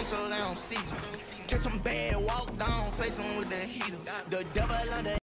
face so they don't see you. Catch 'em bad, walk down, face 'em with the heater. The devil under